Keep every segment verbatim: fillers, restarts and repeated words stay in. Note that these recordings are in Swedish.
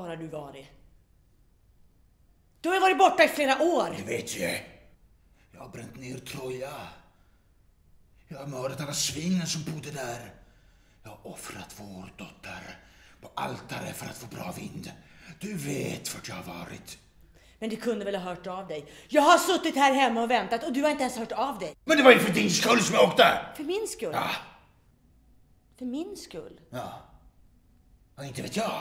var har du varit? Du har varit borta i flera år. Det vet jag. Jag har bränt ner Troja. Jag har mördat alla svinen som bodde där. Jag har offrat vår dotter på altare för att få bra vind. Du vet vart jag har varit. Men du kunde väl ha hört av dig. Jag har suttit här hemma och väntat och du har inte ens hört av dig. Men det var ju för din skull som jag åkte. För min skull? Ja. För min skull? Ja. Och inte vet jag.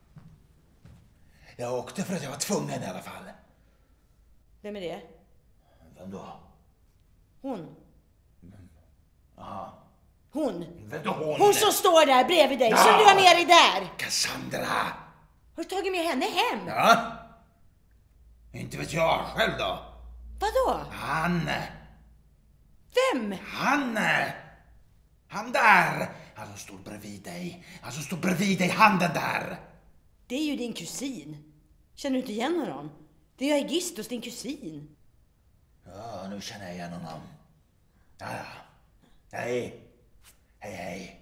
Jag åkte för att jag var tvungen i alla fall. Vem är det? Vem då? Hon. Ja. Hon. Vem då hon? Hon som står där bredvid dig, ja. som du har med dig där. Cassandra. Har du tagit med henne hem? Ja. Inte vet jag själv då. Vadå? Han. Vem? Han. Han där. Han som står bredvid dig. Han som står bredvid dig, han den där. Det är ju din kusin. Känner du inte igen honom? Det är ju Aegisthus, din kusin. Ja, nu känner jag igen honom. Ja, ja. Hej. Hej, hej.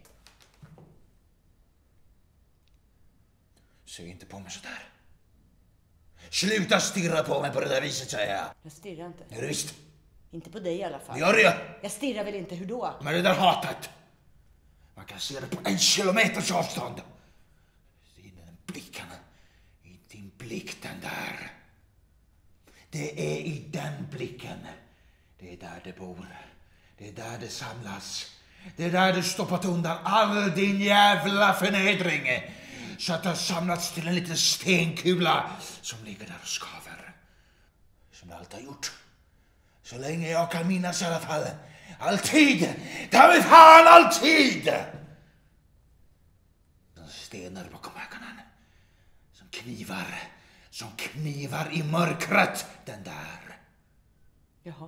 Se inte på mig så där. Sluta stirra på mig på det där viset, säger jag. Jag stirrar inte. Ja, visst. Inte på dig i alla fall. Gör det. Jag stirrar väl inte, hur då? Men det där hatet. Man kan se det på en kilometers avstånd. Se den blicken. I din blick, den där. Det är i den blicken. Det är där det bor. Det är där det samlas. Det är där du stoppat undan all din jävla förnedring. Så att det har samlats till en liten stenkula som ligger där och skaver. Som det alltid har gjort. Så länge jag kan minnas i alla fall. Alltid! Ta mig fan alltid! De stenar bakom ögonen. Som knivar. Som knivar i mörkret. Den där. Jaha.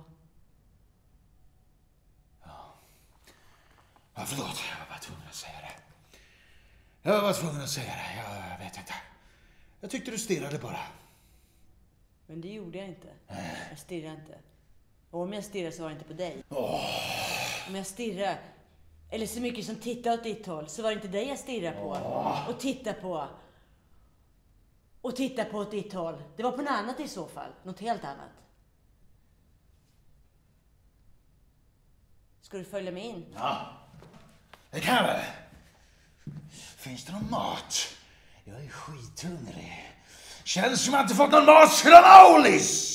Ja. Ja, förlåt. Jag var bara tvungen att säga det. Jag var tvungen att säga det. Jag vet inte. Jag tyckte du stirrade bara. Men det gjorde jag inte. Jag stirrade inte. Och om jag stirrar så var det inte på dig. Oh. Om jag stirrar, eller så mycket som tittar åt ditt håll, så var det inte dig jag stirrar på. Oh. Och tittar på. Och tittar på åt ditt håll. Det var på något annat i så fall. Något helt annat. Ska du följa med in? Ja, det kan jag väl. Finns det någon mat? Jag är skithungrig. Känns som att jag inte fått någon mat sedan Aulis.